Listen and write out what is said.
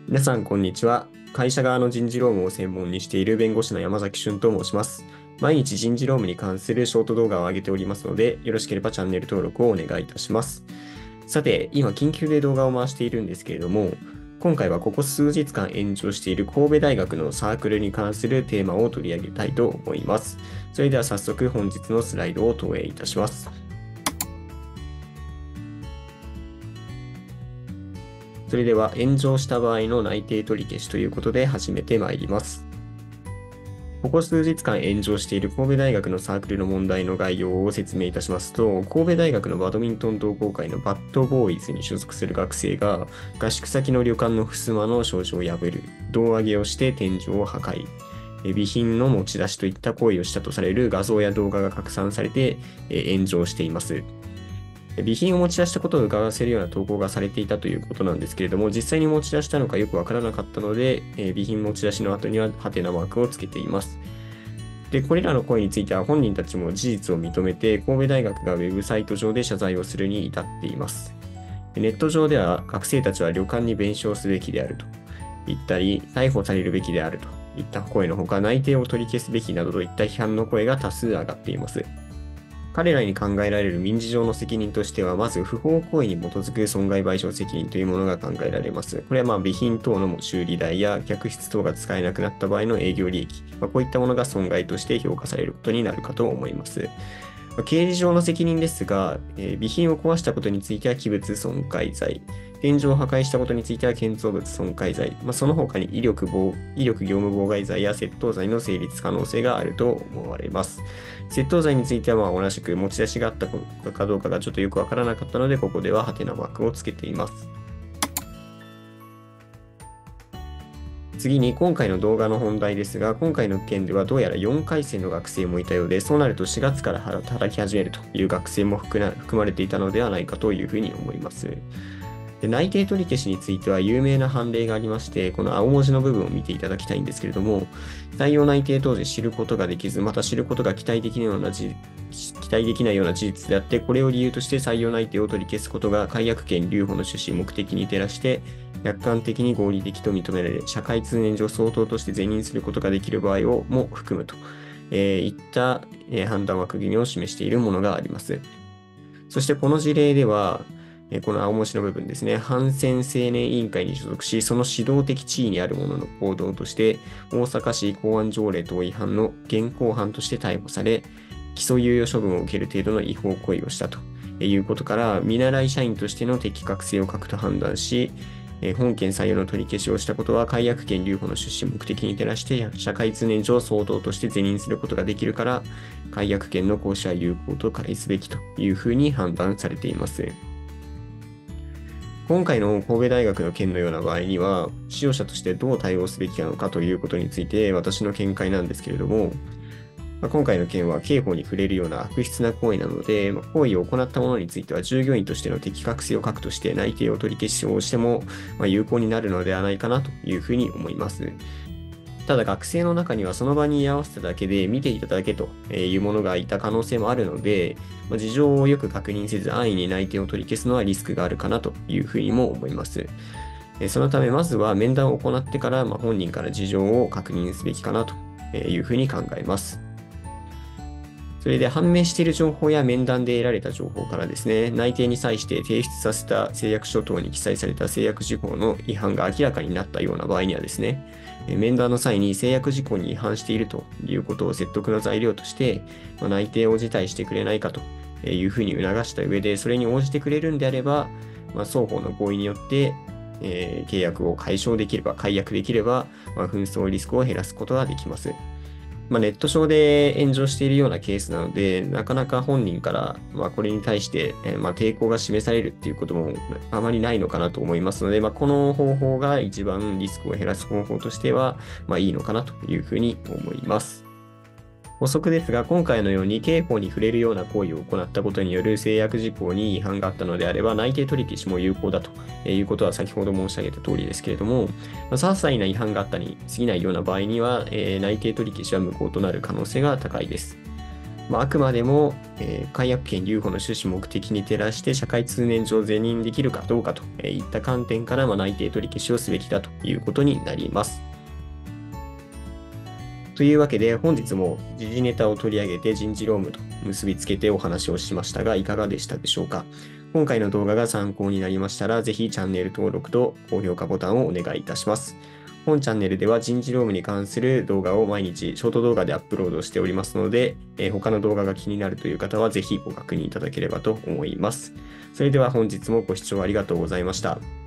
皆さん、こんにちは。会社側の人事労務を専門にしている弁護士の山崎俊と申します。毎日人事労務に関するショート動画を上げておりますので、よろしければチャンネル登録をお願いいたします。さて、今、緊急で動画を回しているんですけれども、今回はここ数日間炎上している神戸大学のサークルに関するテーマを取り上げたいと思います。それでは早速本日のスライドを投影いたします。それでは炎上した場合の内定取り消しということで始めてまいります。ここ数日間炎上している神戸大学のサークルの問題の概要を説明いたしますと、神戸大学のバドミントン同好会のバッドボーイズに所属する学生が、合宿先の旅館の襖の障子を破る、胴上げをして天井を破壊、備品の持ち出しといった行為をしたとされる画像や動画が拡散されて炎上しています。備品を持ち出したことを伺わせるような投稿がされていたということなんですけれども、実際に持ち出したのかよくわからなかったので、備品持ち出しの後にはハテナマークをつけています。で、これらの声については本人たちも事実を認めて、神戸大学がウェブサイト上で謝罪をするに至っています。ネット上では学生たちは旅館に弁償すべきであると言ったり、逮捕されるべきであるといった声のほか、内定を取り消すべきなどといった批判の声が多数上がっています。彼らに考えられる民事上の責任としては、まず不法行為に基づく損害賠償責任というものが考えられます。これは備品等の修理代や客室等が使えなくなった場合の営業利益、こういったものが損害として評価されることになるかと思います。刑事上の責任ですが、備品を壊したことについては器物損壊罪、天井を破壊したことについては建造物損壊罪、その他に威力業務妨害罪や窃盗罪の成立可能性があると思われます。窃盗罪については同じく持ち出しがあったかどうかがちょっとよくわからなかったので、ここではハテナマークをつけています。次に今回の動画の本題ですが、今回の件ではどうやら4回生の学生もいたようで、そうなると4月から働き始めるという学生も含まれていたのではないかというふうに思います。で、内定取り消しについては有名な判例がありまして、この青文字の部分を見ていただきたいんですけれども、採用内定当時知ることができず、また知ることが期待できないような事実であって、これを理由として採用内定を取り消すことが解約権留保の趣旨目的に照らして、客観的に合理的と認められ、社会通念上相当として是認することができる場合をも含むといった判断枠組みを示しているものがあります。そしてこの事例では、この青文字の部分ですね、反戦青年委員会に所属し、その指導的地位にある者の行動として、大阪市公安条例等違反の現行犯として逮捕され、起訴猶予処分を受ける程度の違法行為をしたということから、見習い社員としての適格性を欠くと判断し、本件採用の取り消しをしたことは、解約権留保の趣旨目的に照らして、社会通念上相当として是認することができるから、解約権の行使は有効と解すべきというふうに判断されています。今回の神戸大学の件のような場合には、使用者としてどう対応すべきなのかということについて私の見解なんですけれども、今回の件は刑法に触れるような悪質な行為なので、行為を行った者については従業員としての適格性を欠くとして内定を取り消しをしても有効になるのではないかなというふうに思います。ただ学生の中にはその場に居合わせただけで見ていただけというものがいた可能性もあるので、事情をよく確認せず安易に内定を取り消すのはリスクがあるかなというふうにも思います。そのためまずは面談を行ってから本人から事情を確認すべきかなというふうに考えます。それで判明している情報や面談で得られた情報からですね、内定に際して提出させた誓約書等に記載された誓約事項の違反が明らかになったような場合にはですね、面談の際に誓約事項に違反しているということを説得の材料として、内定を辞退してくれないかというふうに促した上で、それに応じてくれるんであれば、双方の合意によって、契約を解消できれば、解約できれば、紛争リスクを減らすことができます。ネット上で炎上しているようなケースなので、なかなか本人から、これに対して、抵抗が示されるっていうこともあまりないのかなと思いますので、この方法が一番リスクを減らす方法としては、いいのかなというふうに思います。補足ですが、今回のように刑法に触れるような行為を行ったことによる誓約事項に違反があったのであれば、内定取り消しも有効だということは先ほど申し上げた通りですけれども、些細な違反があったに過ぎないような場合には、内定取り消しは無効となる可能性が高いです。 あくまでも、解約権留保の趣旨目的に照らして社会通念上是認できるかどうかといった観点から、内定取り消しをすべきだということになります。というわけで、本日も時事ネタを取り上げて人事労務と結びつけてお話をしましたが、いかがでしたでしょうか。今回の動画が参考になりましたら、ぜひチャンネル登録と高評価ボタンをお願いいたします。本チャンネルでは人事労務に関する動画を毎日ショート動画でアップロードしておりますので、他の動画が気になるという方はぜひご確認いただければと思います。それでは本日もご視聴ありがとうございました。